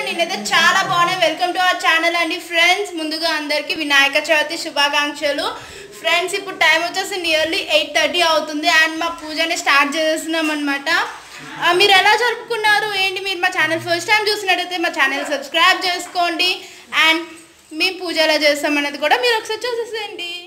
నేనైతే చాలా బాగున్నాను. వెల్కమ్ టు అవర్ ఛానల్ అండి ఫ్రెండ్స్. ముందుగా అందరికీ వినాయక చవితి శుభాకాంక్షలు. ఫ్రెండ్స్ ఇప్పుడు టైం వచ్చేసి నియర్లీ 8:30 అవుతుంది అండ్ మా పూజని స్టార్ట్ చేస్తున్నాం అనమాట. మీరు ఎలా జరుపుకున్నారు ఏంటి? మీరు మా ఛానల్ ఫస్ట్ టైం చూసినట్టయితే మా ఛానల్ సబ్స్క్రైబ్ చేసుకోండి అండ్ మేము పూజ ఎలా చేస్తాం అనేది కూడా మీరు ఒకసారి చూసేసేయండి.